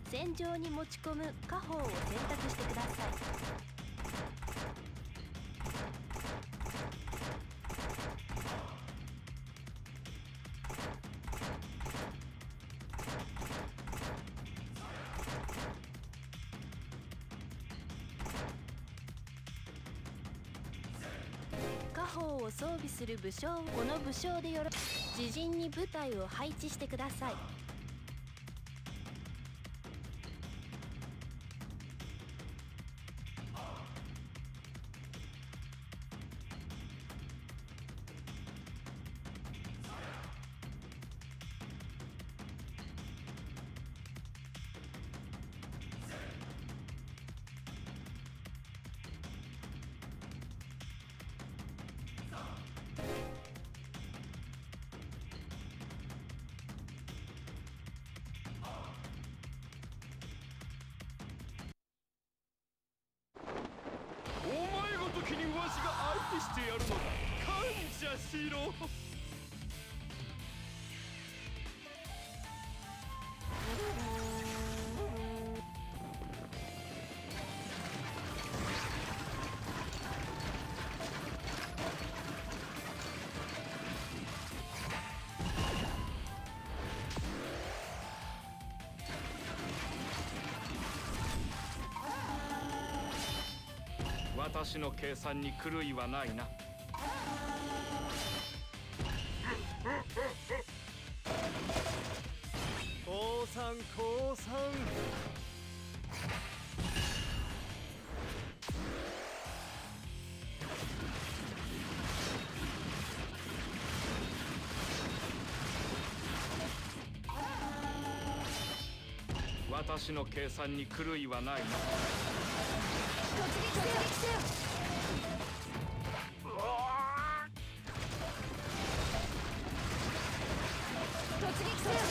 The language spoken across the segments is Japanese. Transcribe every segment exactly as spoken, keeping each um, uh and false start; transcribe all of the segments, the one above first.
戦場に持ち込む家宝を選択してください。家宝を装備する武将、この武将でよろ自陣に部隊を配置してください。 時にわしが相手してやるのだ。感謝しろ。私の計算に狂いはないな。降参降参。私の計算に狂いはないな。突撃せよ。突撃せよ。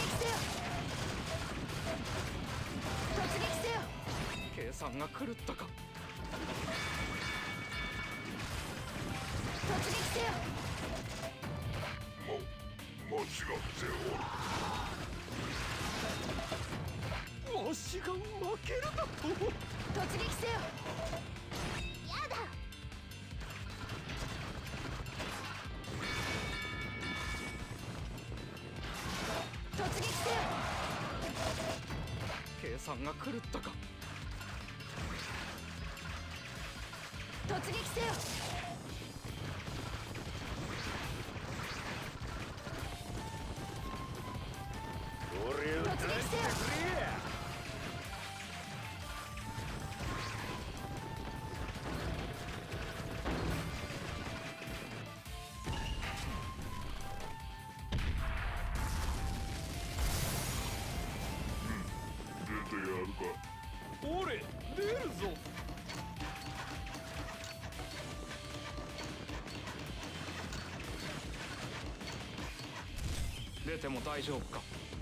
突撃せよ。計算が狂ったか。突撃せよ。 も間違っておる。わしが負けるだと。 突撃せよ。やだ。突撃せよ。 計算が狂ったか。 突撃せよ。 俺を出してくれ。 俺出るぞ。出ても大丈夫か。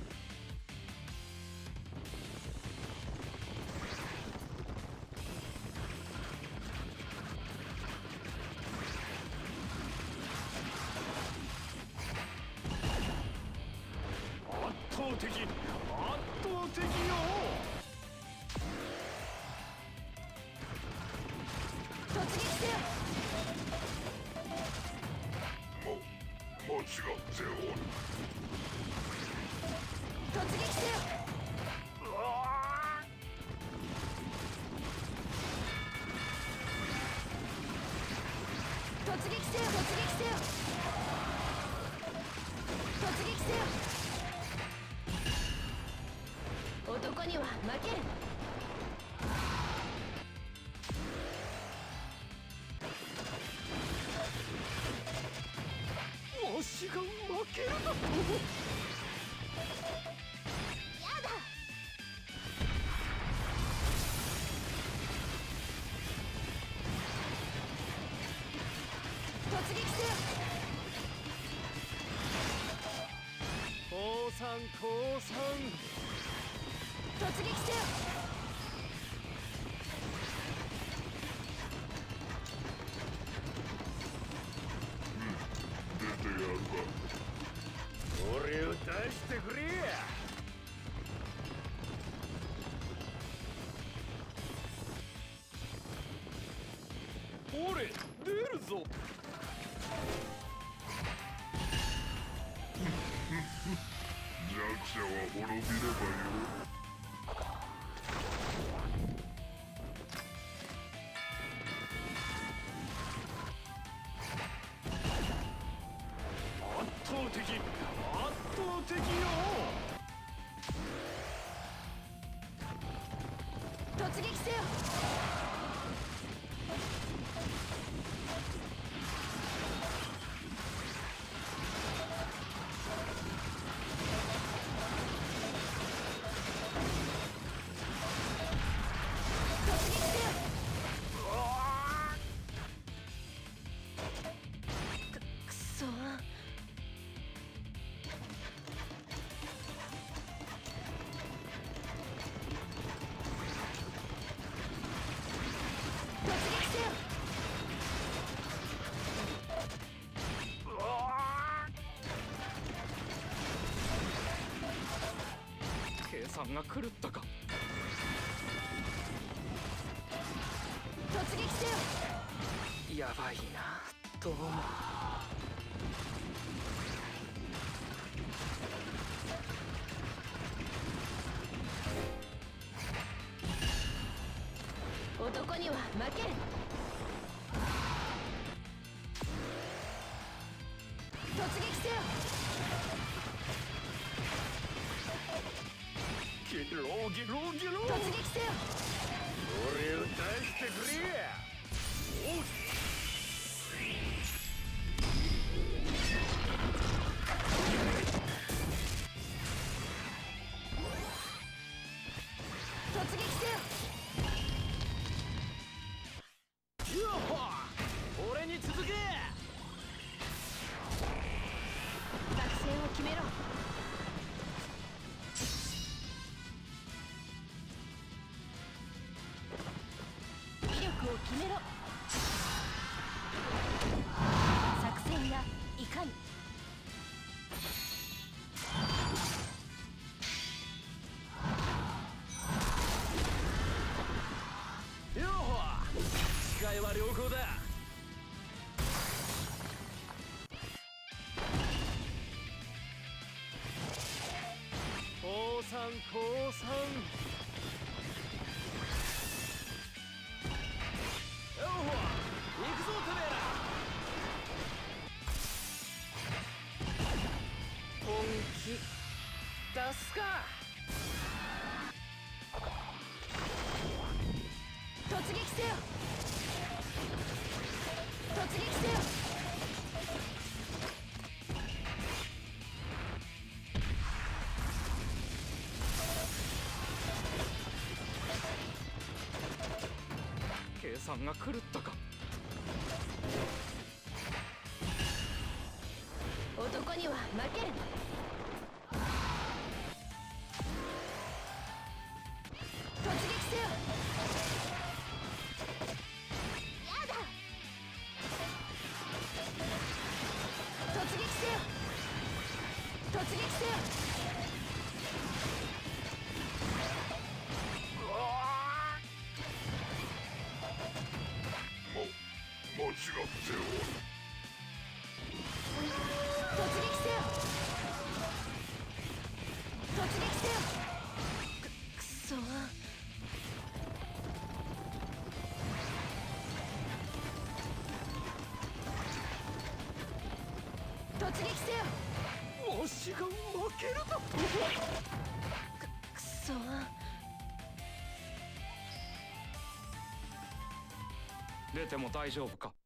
圧倒的圧倒的よ。 突撃せよ。 も間違っておる。 突撃せよ。突撃せよ。突撃せよ。突撃せよ。男には負ける。 わしが負けるだと。 やだ。突撃せよ。 降参降参。 突撃せよ。 出てやるか。俺を出してくれや。 ぞ。 弱者は滅びればよ。 圧倒的圧倒的よ。 突撃せよ。 計算が狂ったか。 突撃せよ。 やばいな。どうも。 男には負ける。突撃せよ。 ゲロゲロゲロ。 突撃せよ。 俺を出してくれ。おう。 突撃せよ。 やっは俺に続け。 作戦を決めろ。威力を決めろ。作戦やいかに。 よっは視界は良好だ。降参降参。よっほ行くぞてめえら。本気出すか。 突撃せよ。突撃せよ。 計算が狂ったか。 男には負ける。突撃せよ。やだ。突撃せよ。突撃せよ。 間違っておる。 突撃せよ。突撃せよ。く、くそ。突撃せよ。 わしが負けると。 く、くそ。 出ても大丈夫か。